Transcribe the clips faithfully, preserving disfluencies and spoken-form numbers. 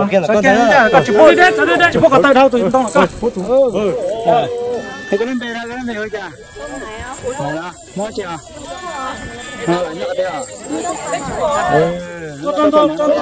kia là con thấy con chỉ bố đấy chỉ bố có tay đâu tụi con con thì cái bên đây cái bên này thôi chả này đó mỗi chả à là nhớ đây à con con con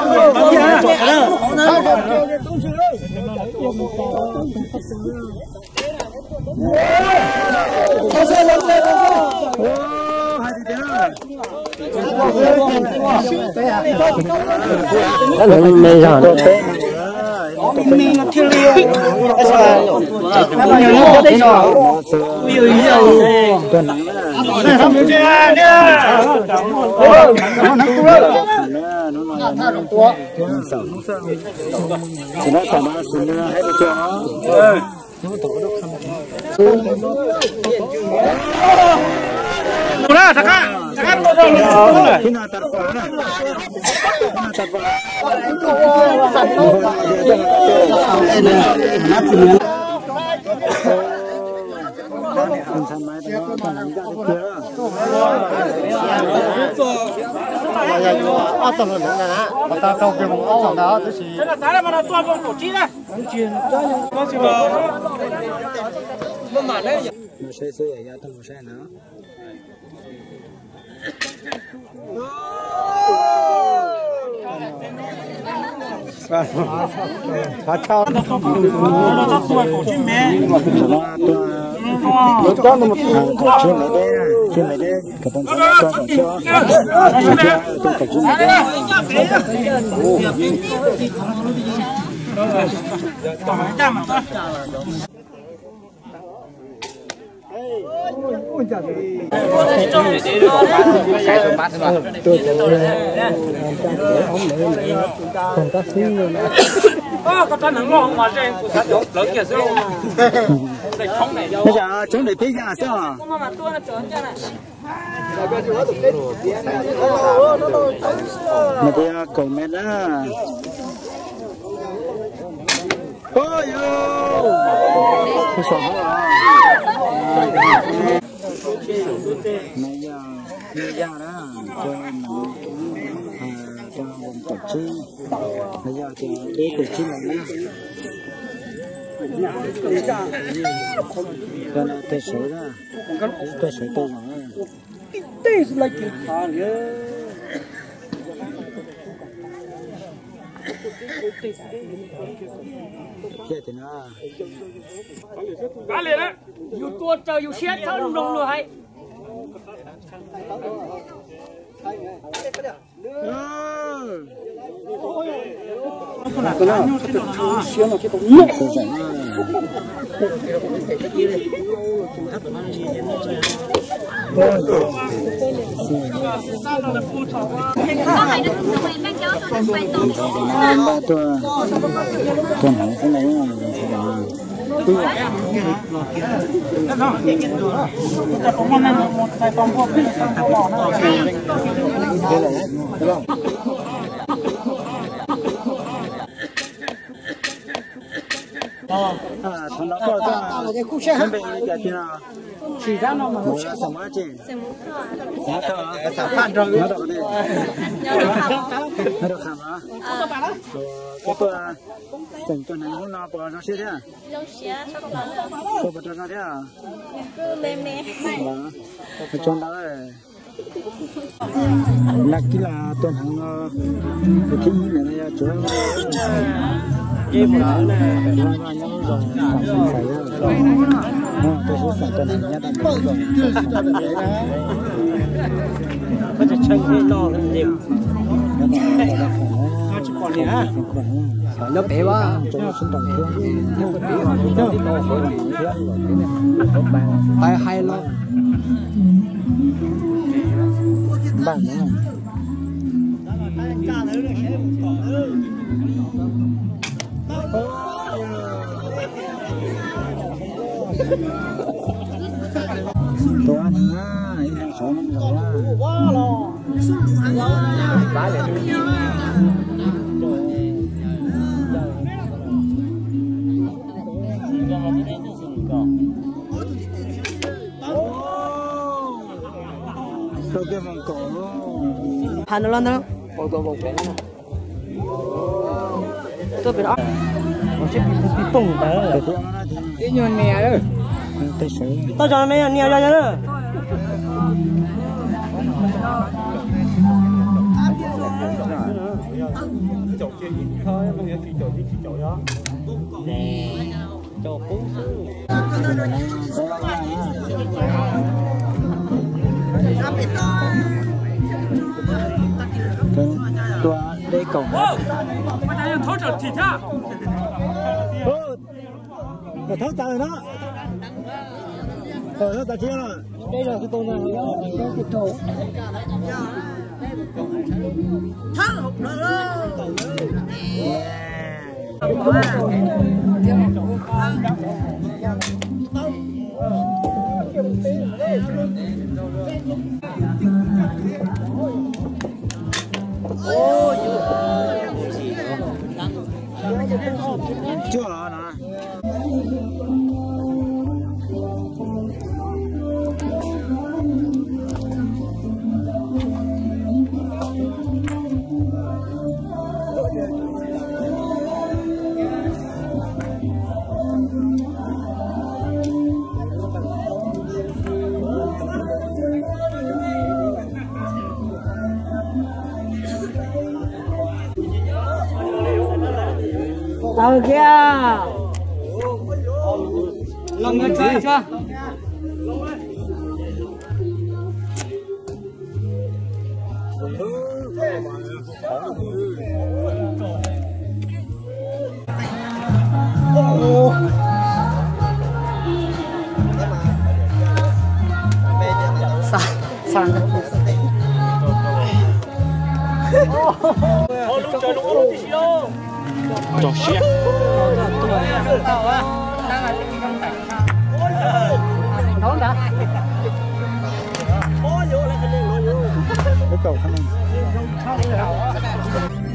mày giỏi mình là thiên liêu bao nhiêu lúc đấy rồi bây giờ bây giờ này không được chưa nè nó nó tua chỉ nói sao mà xin nữa hết được chưa Đúng rồi, thằng ạ, thằng ạ, tôi đâu rồi. Khi nào tạt phá này, tạt phá. Không tham máy đó, thằng này ra được chưa? ở tầng này nè, người ta câu cái mông áo đó thì. Thế là tại mà nó tua vòng cổ chi đây. Chuyện có gì mà. Nó mà đấy. Nó sẽ sẽ ra thằng nó sẽ nữa. Phá trao nó sắp tuổi cổ chim mẹ nó có một chuyện này đây chuyện này đây cái con cho cho cho tôi phải chuyện này còn các thứ nữa có có thân thằng lo mà trên của sát chỗ lớn kia sao để không này đâu bây giờ chúng để thấy ra sao à mà tua nó trốn cho này mà bây giờ cầu mẹ đó ôi yo cái sổ đó này giờ đi ra đó cho nó cho vùng tổ chức bây giờ thì đi tổ chức này nhá cho nó tới số đó tới số tôi nói đây là cái thằng kia thì nó cá liền á dù tua trời dù xét sao lùng lùng hay con là con nó cái thằng xíu nó cái tụng nước rồi ba tua tuần này cái này à thằng đó có cái khu xe bên cái kia nào chỉ ra nó mà một sắm á chị sắm thợ cái sắm phan rồi nó được đi nó được hả cái tua sành tuần này nó bỏ nó xe thế à tôi bỏ nó thế à cứ lên nè cái trong đó là cái là tuần hàng cái khi này là chỗ cái một thứ này nó nó nhớ rồi phải rồi tôi sẽ sản tuần hàng nhất là rồi có thể chân cái to hơn nhiều nó chỉ còn nhá nó bé quá cho nó sinh trưởng thương nhưng mà bé mà nó đi to hơn tay hay lắm bằng nữa tôi ăn á em số năm rồi quá lo bá lại tôi kêu bằng cổ Hàn nó lên đó. ô tô một cái tôi phải đó nó sẽ bị bị tùng đấy cái nhon nè đó tao cho mày nè ra ra đó nè cho cú tua đây cổng thấu trở thịt ha thấu trời đó rồi nó chưa đây là cái tôm này cái cái trâu thắng một chưa nè Ờ kìa. Lòng người chơi chưa? Sang sang cho xe đón đã cái cầu khăn